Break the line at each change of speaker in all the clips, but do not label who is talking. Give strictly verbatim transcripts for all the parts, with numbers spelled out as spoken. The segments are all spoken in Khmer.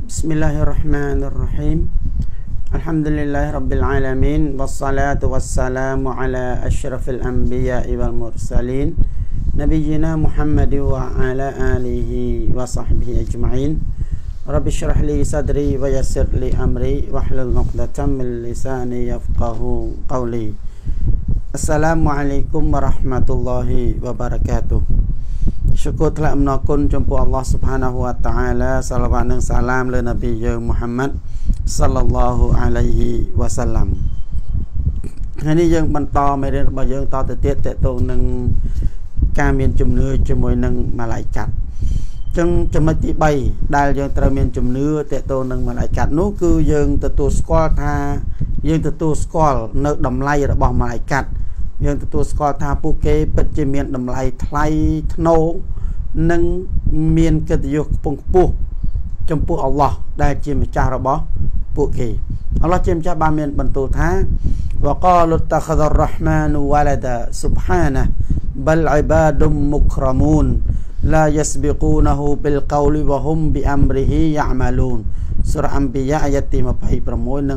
Bismillahirrahmanirrahim. Alhamdulillahi rabbil alamin. Wassalatu wassalamu ala asyrafil anbiya'i wal mursalin Nabiyyina Muhammad wa ala alihi wa sahbihi ajma'in. Rabbi syrah li sadri wa yassir li amri wahlul 'uqdatam min lisani yafqahu qawli. Assalamualaikum warahmatullahi wabarakatuh. Syukur telah menakun jumpa Allah Subhanahu wa taala, salawat dan salam le Nabi Muhammad sallallahu alaihi wasallam. ថ្ងៃនេះយើងបន្តមេរៀនរបស់យើងតទៅទៀតតទៅនឹងការមានជំនឿជាមួយនឹងម៉ាឡៃកាត់ ចឹងចំណុចទី 3 ដែលយើងត្រូវមានជំនឿតទៅនឹងម៉ាឡៃកាត់នោះគឺយើងទទួលស្គាល់ថាយើងទទួលស្គាល់នៅតម្លៃរបស់ម៉ាឡៃកាត់ យើងទទួលស្គាល់ថាពួកគេពិតជាមានតម្លៃថ្លៃថ្នូរនិងមានកិត្តិយសខ្ពង់ខ្ពស់ចំពោះអល់ឡោះដែលជាម្ចាស់របស់ពួកគេអល់ឡោះជាម្ចាស់បានមានបន្ទូលថា وقالوا اتخذ الرحمن ولدا سبحانه بل عباد مكرمون لا يسبقونه بالقول وهم بأمره يعملون សូរ៉ា អម្បិយ៉ា អាយ៉ាទី 26 និង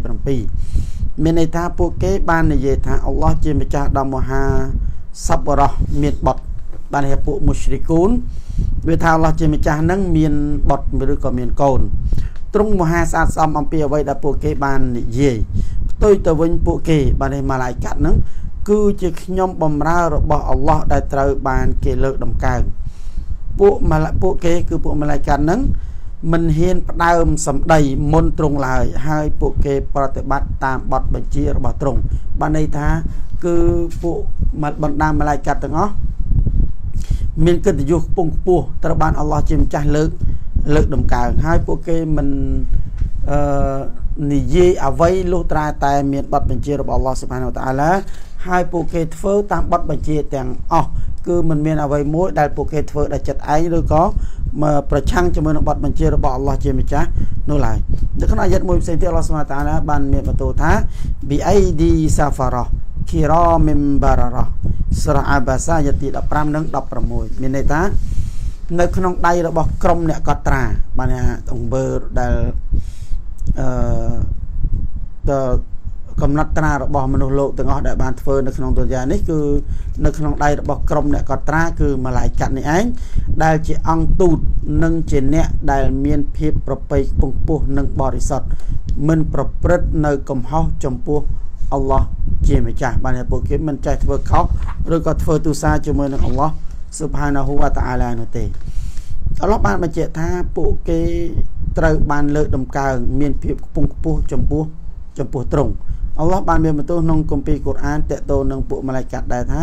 27 មានន័យថាពួកគេបាននិយាយថាអល់ឡោះជាម្ចាស់ដ៏មហាសប្បុរសមានបុត្របានហៅពួកមុស្រិកូនវាថាអល់ឡោះជាម្ចាស់នឹងមានបុត្រឬក៏មានកូនទ្រង់មហាស្អាតស្អំអំពីអ្វីដែលពួកគេបាននិយាយផ្ទុយទៅវិញពួកគេបានហៅម៉ាឡៃកាត់នឹងគឺជាខ្ញុំបំរើរបស់អល់ឡោះដែលត្រូវបានគេលើកដំកើងពួកម៉ាឡៃពួកគេគឺពួកម៉ាឡៃកាត់នឹងមិនហ៊ានផ្ដើមសម្ដីមុនទ្រង់ឡើយហើយពួកគេប្រតិបត្តិតាមបទបញ្ជារបស់ទ្រង់បានន័យថាគឺពួកបណ្ដាម៉ាឡៃកាត់ទាំងអស់មានកិត្តិយសខ្ពង់ខ្ពស់ត្រូវបានអល់ឡោះជាម្ចាស់លើកលើកដំកើងហើយពួកគេមិនអឺនិយាយអ្វីលុះត្រាតែមានបទបញ្ជារបស់អល់ឡោះស៊ុបហានវតាអាឡាហើយពួកគេធ្វើតាមបទបញ្ជាទាំងអស់គឺមិនមានអ្វីមួយដែលពួកគេធ្វើដោយចិត្តឯងឬក៏ប្រឆាំងជាមួយនឹងបទបញ្ជារបស់អល់ឡោះជាម្ចាស់នោះឡើយនៅក្នុងអាយ៉ាតមួយផ្សេងទៀតអល់ឡោះស៊ុបហានវតាអាឡាបានមានបន្ទូលថាប៊ីអៃឌីសាហ្វារ៉ាគីរ៉ាមិមបារ៉ាសូរ៉ាអាបាសាអាយ៉ាតទី 15 និង 16 មានន័យថានៅក្នុងដៃរបស់ក្រុមអ្នកកត់ត្រាបានថាអង្គើដែលអឺកំណត់ត្រារបស់មនុស្សលោកទាំងអស់ដែលបានធ្វើនៅក្នុងទុនយ៉ានេះគឺនៅក្នុងដៃរបស់ក្រុមអ្នកកត់ត្រាគឺម៉ាឡៃកាត់នេះឯងដែលជាអង្គទូតនិងជាអ្នកដែលមានភាពប្រពៃខ្ពង់ខ្ពស់និងបរិសុទ្ធមិនប្រព្រឹត្តនៅកំហុសចំពោះអល់ឡោះជាម្ចាស់បានតែពួកគេមិនចេះធ្វើខុសឬក៏ធ្វើទូសាជាមួយនឹងអល់ឡោះស៊ុបហានាហ៊ូវតាអាឡានោះទេអល់ឡោះបានបញ្ជាក់ថាពួកគេត្រូវបានលើកដំកើងមានភាពខ្ពង់ខ្ពស់ចំពោះចំពោះទ្រង់អល់ឡោះបានមានបន្ទូលក្នុងគម្ពីរកូរ៉ានតេតូននឹងពួកម៉ាឡៃកាត់ដែរថា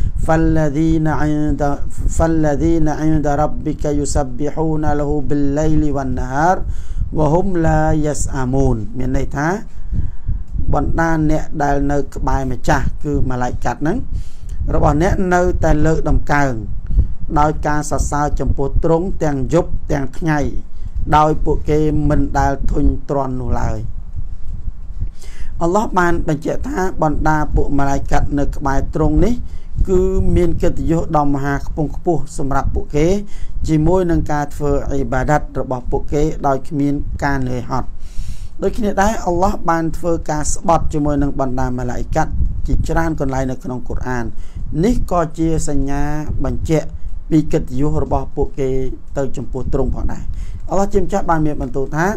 فالذين عند فالذين عند ربك يسبحون له بالليل والنهار وهم لا يسأمون មានន័យថាបណ្ដាអ្នកដែលនៅក្បែរម្ចាស់គឺម៉ាឡៃកាត់ហ្នឹងរបស់អ្នកនៅតែលើកដំកើងដោយការសរសើរចំពោះទ្រង់ទាំងយប់ទាំងថ្ងៃដោយពួកគេមិនដែលធុញទ្រាន់នោះឡើយអល់ឡោះបានបញ្ជាក់ថាបណ្ដាពួកម៉ាឡៃកាត់នៅក្បែរទ្រង់នេះគឺមានកិត្តិយសដ៏មហាខ្ពង់ខ្ពស់សម្រាប់ពួកគេជាមួយនឹងការធ្វើអ៊ីបាដាតរបស់ពួកគេដោយគ្មានការនឿយហត់ដូចគ្នាដែរអល់ឡោះបានធ្វើការស្បត់ជាមួយនឹងបណ្ដាម៉ាឡៃកាត់ជាច្រើនកន្លែងនៅក្នុងកូរ៉ាននេះក៏ជាសញ្ញាបញ្ជាក់ពីកិត្តិយសរបស់ពួកគេទៅចំពោះទ្រង់ផងដែរអល់ឡោះជាម្ចាស់បានមានបន្ទូលថា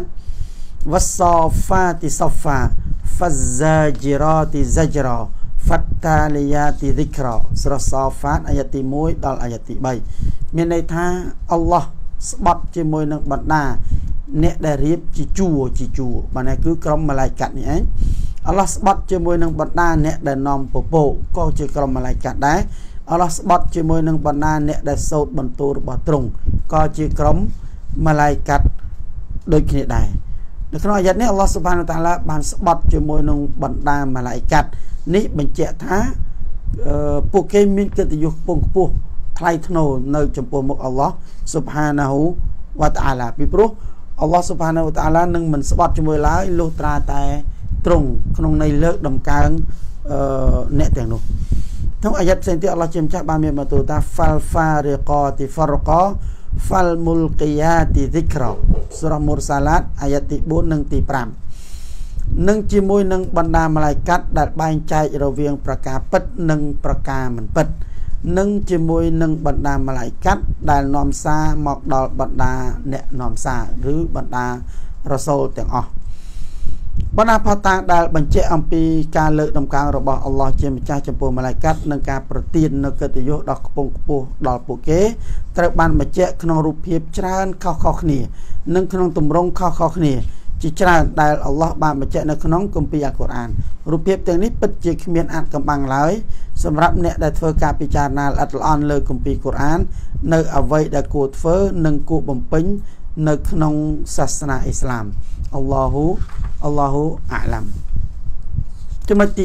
والصافات صفا فالزاجرات زجرا فالتاليات ذكرا សូរ៉ា صافات អាយ៉ាតទី 1 ដល់អាយ៉ាតទី 3 មានន័យថាអល់ឡោះស្បត់ជាមួយនឹងបណ្ដាអ្នកដែលរៀបជាជួរជាជួរបានតែគឺក្រុមម៉ាឡៃកាត់នេះឯងអល់ឡោះស្បត់ជាមួយនឹងបណ្ដាអ្នកដែលនាំពពកក៏ជាក្រុមម៉ាឡៃកាត់ដែរអល់ឡោះស្បត់ជាមួយនឹងបណ្ដាអ្នកដែលសូត្របន្ទូលរបស់ទ្រង់ក៏ជាក្រុមម៉ាឡៃកាត់ដូចគ្នាដែរនៅក្នុងអាយ៉ាតនេះអល់ឡោះស៊ុបហានវតាអាឡាបានស្បត់ជាមួយនឹងបណ្ដាម៉ាឡៃកាត់នេះបញ្ជាក់ថាពួកគេមានកិត្តិយសខ្ពង់ខ្ពស់ថ្លៃថ្នូរនៅចំពោះមុខអល់ឡោះស៊ុបហានាហ៊ូវតាអាឡាពីព្រោះអល់ឡោះស៊ុបហានាហ៊ូវតាអាឡានឹងមិនស្បត់ជាមួយឡើយលុះត្រាតែទ្រង់ក្នុងន័យលើកដំកើងអ្នកទាំងនោះក្នុងអាយ៉ាតផ្សេងទៀតអល់ឡោះជាម្ចាស់បានមានបន្ទូលថា فالفارقات فرقا فالملقيات ذكرا سورة مرسلات آياتទីbốnនិងទី5នឹងជាមួយនឹងបណ្ដាម៉ាឡៃកាត់ដែលបែងចែករវាងប្រការពិតនិងប្រការមិនពិតនឹងជាមួយនឹងបណ្ដាម៉ាឡៃកាត់ដែលនាំសារមកដល់បណ្ដាអ្នកនាំសារឬបណ្ដារ៉ាសូលទាំងអស់បណ្ដាផាតាដែលបញ្ជាក់អំពីការលើកដំកើងរបស់អល់ឡោះជាម្ចាស់ចំពោះម៉ាឡៃកាត់និងការប្រទាននូវកិត្តិយសដ៏ខ្ពង់ខ្ពស់ដល់ពួកគេត្រូវបានបញ្ជាក់ក្នុងរូបភាពច្រើនខុសៗគ្នានិងក្នុងទម្រង់ខុសៗគ្នាជាច្រើនដែលអល់ឡោះបានបញ្ជាក់នៅក្នុងគម្ពីរអល់កុរអានរូបភាពទាំងនេះពិតជាគ្មានអាចកំបាំងឡើយសម្រាប់អ្នកដែលធ្វើការពិចារណាល្អិតល្អន់លើគម្ពីរកុរអាននៅអ្វីដែលគួរធ្វើនិងគួរបំពេញនៅក្នុងសាសនាអ៊ីស្លាមអល់ឡោហ៊ូអល់ឡោហ៊ូអាឡាំចំណុចទី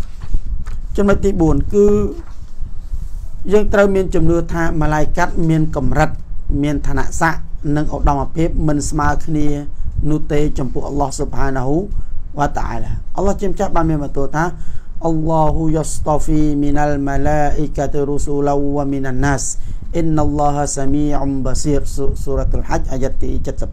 4ចំណុចទី4គឺយើងត្រូវមានជំនឿថាម៉ាឡៃកាត់មានកម្រិតមានឋានៈស័ក្តិនិងឧត្តមភាពមិនស្មើគ្នានោះទេចំពោះអល់ឡោះស៊ុបហានាហ៊ូវ៉ាតាអាឡាអល់ឡោះជាម្ចាស់បានមានបន្ទូលថាអល់ឡោហ៊ូយស្តាហ្វីមីនអលម៉ាឡាអ៊ីកាតុរុស៊ូលវ៉ាមីនណាសអ៊ីនអល់ឡោះសាមីអ៊ុមបាស៊ីរសូរ៉ាតុលហជ្ជអាយ៉ាត់ទី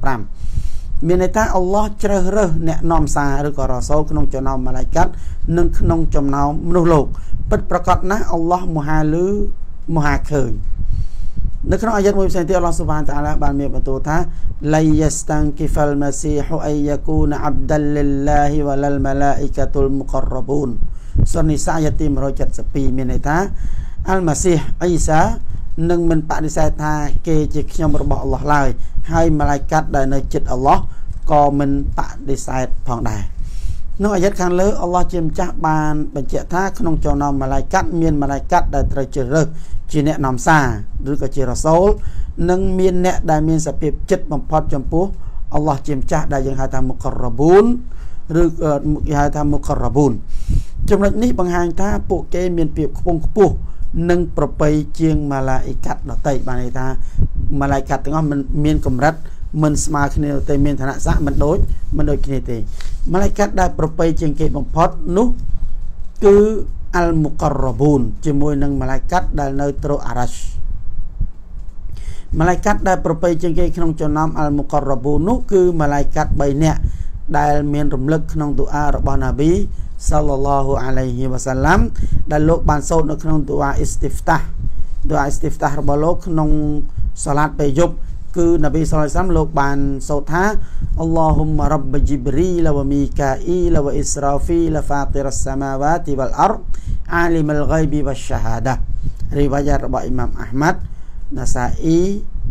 75មានន័យថាអល់ឡោះជ្រើសរើសអ្នកនាំសារឬក៏រ៉ាសូលក្នុងចំណោមម៉ាឡៃកាត់និងក្នុងចំណោមមនុស្សលោកពិតប្រាកដណាស់អល់ឡោះមហាលឺមហាឃើញនៅក្នុងអាយ៉ាត់មួយផ្សេងទៀតអល់ឡោះស៊ុបហានតាអាឡាបានមានបន្ទូលថាឡៃយ៉ាស្តានគីហ្វលម៉ាស៊ីហ៊ូអៃយ៉ាគូនអាប់ដាលលីឡាហ៊ីវ៉ាលលម៉ាឡាអ៊ីកាតុលមុកររ៉បូនសូរ៉ានីសាអាយ៉ាត់ទី172មានន័យថាអល់ម៉ាស៊ីហ៍អ៊ីសានឹងមិនបដិសេធថាគេជាខ្ញុំរបស់អល់ឡោះឡើយហើយម៉ាឡៃកាត់ដែលនៅជិតអល់ឡោះក៏មិនបដិសេធផងដែរក្នុងអាយ៉ាត់ខាងលើអល់ឡោះជាម្ចាស់បានបញ្ជាក់ថាក្នុងចំណោមម៉ាឡៃកាត់មានម៉ាឡៃកាត់ដែលត្រូវជ្រើសរើសជាអ្នកនាំសារឬក៏ជារ៉ាសូលនិងមានអ្នកដែលមានសភាពចិត្តបំផុតចំពោះអល់ឡោះជាម្ចាស់ដែលយើងហៅថាមុករ៉បូនឬគេហៅថាមុករ៉បូនចំណុចនេះបង្ហាញថាពួកគេមានភាពខ្ពង់ខ្ពស់និងប្រពៃជាងម៉ាឡាអ៊ីកាត់ដទៃបានន័យថាម៉ាឡៃកាត់ទាំងអស់មិនមានកម្រិតមិនស្មើគ្នាទេមានឋានៈស័ក្តិមិនដូចមិនដូចគ្នាទេម៉ាឡៃកាត់ដែលប្រពៃជាងគេបំផុតនោះគឺអលមុករ៉បូនជាមួយនឹងម៉ាឡៃកាត់ដែលនៅត្រអារ៉ាស់ម៉ាឡៃកាត់ដែលប្រពៃជាងគេក្នុងចំណោមអលមុករ៉បូននោះគឺម៉ាឡៃកាត់3នាក់ដែលមានរំលឹកក្នុងទូអារបស់ណាប៊ីសល្លឡោះអាឡៃហ៊ីវ៉ាសាឡាំដែលលោកបានសូត្រនៅក្នុងទូអាអ៊ីស្ទីហ្វតាទូអាអ៊ីស្ទីហ្វតារបស់លោកក្នុងសាឡាតពេលយប់គឺណាប៊ីសល្លឡោះអាឡៃហ៊ីវ៉ាសាឡាំលោកបានសូត្រថាអល់ឡោហ៊ុមរ៉បជីប្រីលវមីកាអ៊ីលវអ៊ីស្រាហ្វីលហ្វាតិរសមាវ៉ាទីវលអរអាលីមលហ្គៃប៊ីវ៉ាឆាហាដារីវ៉ាយ៉ាតរបស់អ៊ីម៉ាមអាហ្មាត់ណាសាអ៊ី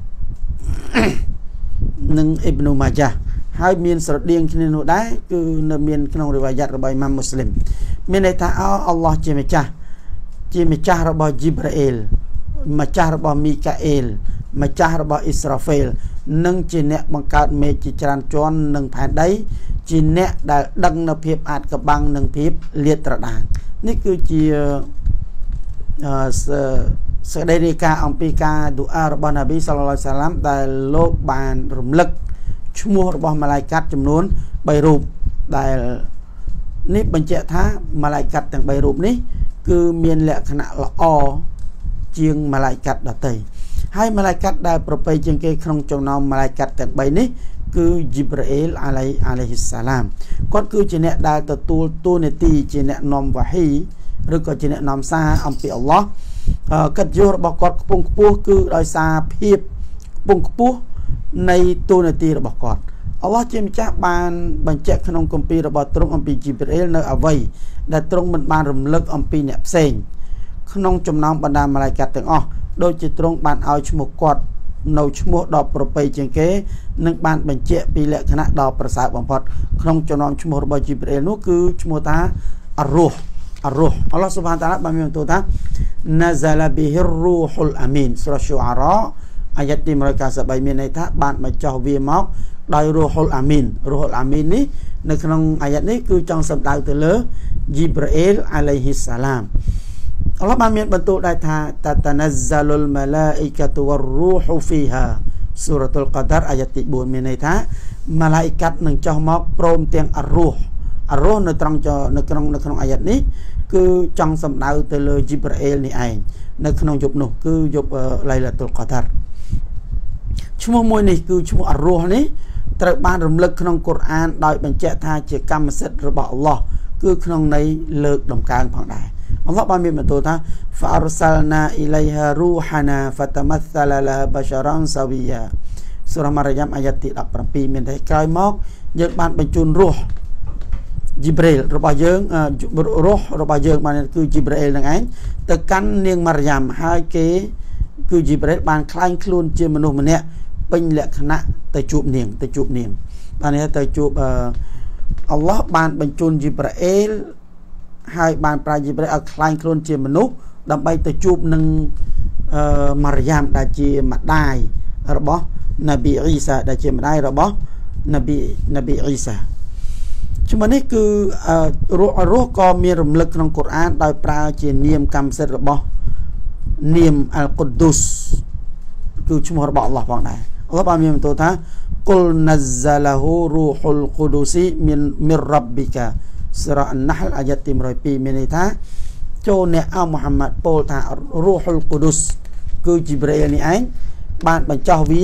និងអ៊ីប្នូម៉ាយ៉ាហើយមានស្រដៀងគ្នានោះដែរគឺនៅមានក្នុងរីវ៉ាយ៉ាតរបស់អ៊ីម៉ាមមូស្លីមមានន័យថាអល់ឡោះជាម្ចាស់ជាម្ចាស់របស់ជីប្រាអ៊ីលម្ចាស់របស់មីកាអ៊ីលម្ចាស់របស់អ៊ីស្រាហ្វេលនិងជាអ្នកបង្កើតមេឃជាច្រើនជាន់និងផែនដីជាអ្នកដែលដឹងនៅភាពអាចកបាំងនិងភាពលាតត្រដាងនេះគឺជាអឺសេចក្តីរាយការណ៍អំពីការឌូអារបស់ណាប៊ីសល្លឡោះអាឡៃហ៊ីវ៉ាសាឡាំដែលលោកបានរំលឹកឈ្មោះរបស់ម៉ាឡៃកាត់ចំនួន3រូបដែលនេះបញ្ជាក់ថាម៉ាឡៃកាត់ទាំង3រូបនេះគឺមានលក្ខណៈល្អជាងម៉ាឡៃកាត់ដទៃហើយម៉ាឡៃកាត់ដែលប្រពៃជាងគេក្នុងចំណោមម៉ាឡៃកាត់ទាំង3នេះគឺជីប្រាអ៊ីលអាឡៃអាឡៃហ៊ីសាឡាមគាត់គឺជាអ្នកដែលទទួលតួនាទីជាអ្នកនាំវ៉ាហ៊ីឬក៏ជាអ្នកនាំសារអំពីអល់ឡោះកិត្តិយសរបស់គាត់ខ្ពង់ខ្ពស់គឺដោយសារភាពខ្ពង់ខ្ពស់នៃតួនាទីរបស់គាត់អល់ឡោះជាម្ចាស់បានបញ្ជាក់ក្នុងគម្ពីររបស់ទ្រង់អំពីជីប្រាអ៊ីលនៅអ្វីដែលទ្រង់មិនបានរំលឹកអំពីអ្នកផ្សេងក្នុងចំណោមបណ្ដាម៉ាឡៃកាត់ទាំងអស់ដូចជាទ្រង់បានឲ្យឈ្មោះគាត់នៅឈ្មោះដ៏ប្រពៃជាងគេនិងបានបញ្ជាក់ពីលក្ខណៈដ៏ប្រសើរបំផុតក្នុងចំណោមឈ្មោះរបស់ជីប្រាអ៊ីលនោះគឺឈ្មោះថាអរ៉ូហ៍អរ៉ូហ៍អល់ឡោះស៊ុបហានតាអាឡាបានមានបន្ទូលថាណាហ្សាឡាប៊ីហ៊ីរូហុលអាមីនសូរ៉ាស៊ូអារ៉ាអាយ៉ាត់ទី193មានន័យថាបានបញ្ចុះវាមកដោយរូហុលអាមីនរូហុលអាមីននេះនៅក្នុងអាយ៉ាត់នេះគឺចង់សំដៅទៅលើជីប្រាអ៊ីលអាឡៃហ៊ីសាឡាមអល់ឡោះបានមានបន្ទូលដែរថាតាតាណាហ្សាលុលម៉ាឡាអ៊ីកាតុវររូហូហ្វីហាសូរ៉ាតុលកដារអាយ៉ាត់ទី4មានន័យថាម៉ាឡៃកាត់នឹងចុះមកព្រមទាំងអរ៉ូហ៍អរ៉ូហ៍នៅត្រង់នៅក្នុងនៅក្នុងអាយ៉ាត់នេះគឺចង់សំដៅទៅលើជីប្រាអ៊ីលនេះឯងនៅក្នុងយប់នោះគឺយប់ឡៃឡាតុលកដារឈ្មោះមួយនេះគឺឈ្មោះអរ៉ូហ៍នេះត្រូវបានរំលឹកក្នុងកូរ៉ានដោយបញ្ជាក់ថាជាកម្មសិទ្ធិរបស់អល់ឡោះគឺក្នុងន័យលើកដំកើងផងដែរអល់ឡោះបានមានបន្ទូលថា فأرسلنا إليها روحنا فتمثل لها بشرا سويا សូរ៉ាម៉ារីយ៉ាំអាយ៉ាទីដប់ប្រាំពីរមានន័យក្រោយមកយើងបានបញ្ជូនរੂហ៍ជីប្រេលរបស់យើងរੂហ៍របស់យើងបានគឺជីប្រេលនឹងឯងទៅកាន់នាងម៉ារីយ៉ាំហើយគេគឺជីប្រេលបានคล้ายខ្លួនជាមនុស្សម្នាក់ពេញលក្ខណៈទៅជួបនាងទៅជួបនាងបាននេះទៅជួបអល់ឡោះបានបញ្ជូនជីប្រអេលហើយបានប្រាជីប្រអេលឲ្យคล้ายខ្លួនជាមនុស្សដើម្បីទៅជួបនឹងម៉ារីយ៉ាំដែលជាម្ដាយរបស់នប៊ីអ៊ីសាដែលជាម្ដាយរបស់នប៊ីនប៊ីអ៊ីសាជំនេះគឺរੂហ៍រੂហ៍ក៏មានរំលឹកក្នុងកូរ៉ានដោយប្រើជានាមកម្មសិទ្ធិរបស់នាមអល់កុឌូសគឺឈ្មោះរបស់អល់ឡោះផងដែរអល់ឡោះបានមានបន្ទូលថាគុលណាហ្សាឡាហ៊ូរੂហុលកុឌូស៊ីមានមីររ៉ាប់ប៊ីកាសូរ៉ាអនណាហ្លអាយ៉ាទីមួយរយពីរមានន័យថាចូលអ្នកអោមូហាម៉ាត់ពោលថារੂហុលកុឌូសគឺជីប្រេលនេះឯងបានបញ្ចោះវា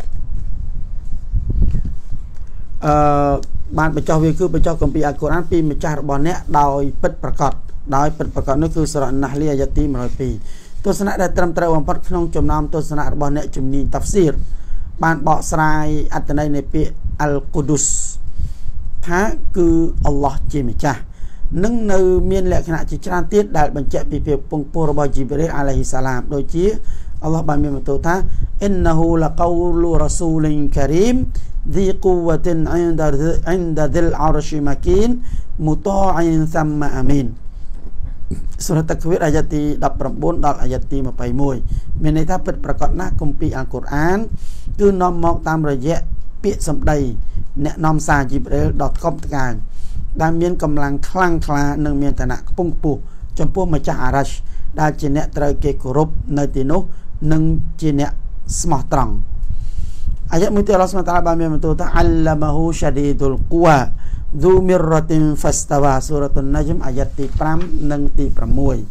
អឺបានបញ្ចោះវាគឺបញ្ចោះគម្ពីរអល់កុរ៉ានពីម្ចាស់របស់អ្នកដោយពិតប្រាកដដោយពិតប្រាកដនោះគឺសូរ៉ាអនណាហ្លអាយ៉ាទីមួយរយពីរទស្សនៈដែលត្រឹមត្រូវបំផុតក្នុងចំណោមទស្សនៈរបស់អ្នកជំនាញតាហ្វស៊ីរបានបកស្រាយអត្ថន័យនៃពាក្យអល់កុឌូសថាគឺអល់ឡោះជាម្ចាស់នឹងនៅមានលក្ខណៈជាច្រើនទៀតដែលបញ្ជាក់ពីភាពពងពោះរបស់ជីប្រេលអាឡៃហ៊ីសាឡាមដូចជាអល់ឡោះបានមានបន្ទូលថាអ៊ីនណាហ៊ូលកោលរ៉ាស៊ូលិនការីម ذي قوة عند عند ذي العرش مكين مطاع ثم أمين សូរ៉ាតាក់វីរអាយ៉ាទីដប់ប្រាំបួនដល់អាយ៉ាទីម្ភៃមួយមានន័យថាពិតប្រាកដណាស់គម្ពីរអល់កុរអានគឺនាំមកតាមរយៈពាក្យសម្ដីអ្នកនាំសារជីប្រេលដ៏ថ្កុំថ្កើងដែលមានកម្លាំងខ្លាំងក្លានិងមានឋានៈខ្ពង់ខ្ពស់ចំពោះម្ចាស់អារ៉ាស់ដែលជាអ្នកត្រូវគេគោរពនៅទីនោះនិងជាអ្នកស្មោះត្រង់អាយ៉ាមួយទៀតអល់ឡោះស៊ុបហានតាអាឡាបានមានបន្ទូលថាអល្លាម៉ាហ៊ូឆាឌីឌុលគួាذو مرة فاستوى សូរ៉ាតុនណាជ្មអាយ៉ាទីប្រាំនិងទីប្រាំមួយ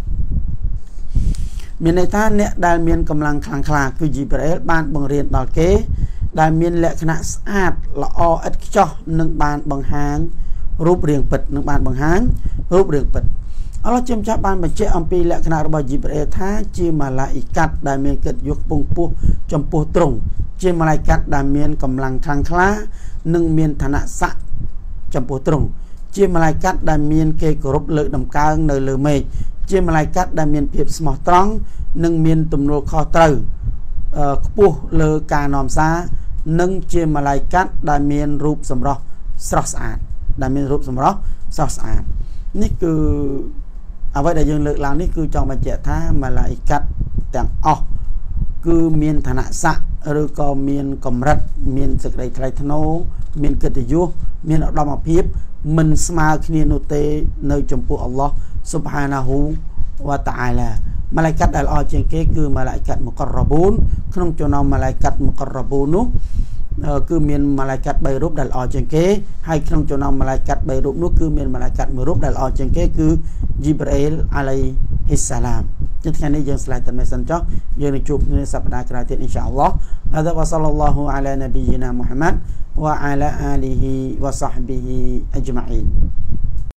មានន័យថាអ្នកដែលមានកម្លាំងខ្លាំងក្លាគឺជីប្រេលបានបង្រៀនដល់គេដែលមានលក្ខណៈស្អាតល្អឥតខ្ចោះនិងបានបង្ហាញរូបរាងពិតនិងបានបង្ហាញរូបរាងពិតអល់ឡោះជាម្ចាស់បានបញ្ជាក់អំពីលក្ខណៈរបស់ជីប្រេលថាជាម៉ាឡាអ៊ីកាត់ដែលមានកិត្តិយសខ្ពង់ខ្ពស់ចំពោះទ្រង់ជាម៉ាឡាអ៊ីកាត់ដែលមានកម្លាំងខ្លាំងក្លានិងមានឋានៈស័ក្តិចំពោះទ្រង់ជាម៉ាឡាអ៊ីកាត់ដែលមានគេគោរពលើកដំកើងនៅលើមេឃជាម៉ាឡាអ៊ីកាត់ដែលមានភាពស្មោះត្រង់និងមានទំនួលខុសត្រូវខ្ពស់លើការនាំសារនិងជាម៉ាឡាអ៊ីកាត់ដែលមានរូបសម្រស់ស្រស់ស្អាតដែលមានរូបសម្រស់ស្រស់ស្អាតនេះគឺអ្វីដែលយើងលើកឡើងនេះគឺចង់បញ្ជាក់ថាម៉ាឡាអ៊ីកាត់ទាំងអស់គឺមានឋានៈស័ក្តិឬក៏មានកម្រិតមានសេចក្តីថ្លៃថ្នូរមានកិត្តិយសមានឧត្តមភាពមិនស្មើគ្នានោះទេនៅចំពោះអល់ឡោះស៊ុបហានាហ៊ូវ៉ាតាអាឡាម៉ាឡាអ៊ីកាត់ដែលល្អជាងគេគឺម៉ាឡាអ៊ីកាត់មុករ៉ាប៊ូនក្នុងចំណោមម៉ាឡាអ៊ីកាត់មុករ៉ាប៊ូននោះគឺមានម៉ាឡាអ៊ីកាត់បីរូបដែលល្អជាងគេហើយក្នុងចំណោមម៉ាឡាអ៊ីកាត់បីរូបនោះគឺមានម៉ាឡាអ៊ីកាត់មួយរូបដែលល្អជាងគេគឺជីប្រេលអាឡៃហ៊ីសាឡាមជាថ្ងៃនេះយើងស្លាយតែមិនសិនចុះយើងនឹងជួបគ្នាសប្តាហ៍ក្រោយទៀតអ៊ីនសាអល់ឡោះហាដាវ៉ាសល្លឡោះអាឡានប៊ីយីណាមុហាម៉ាត់វ៉ាអាឡាអាលីហ៊ីវ៉ាសហ្ប៊ីហ៊ីអជ្ម៉ាអ៊ីន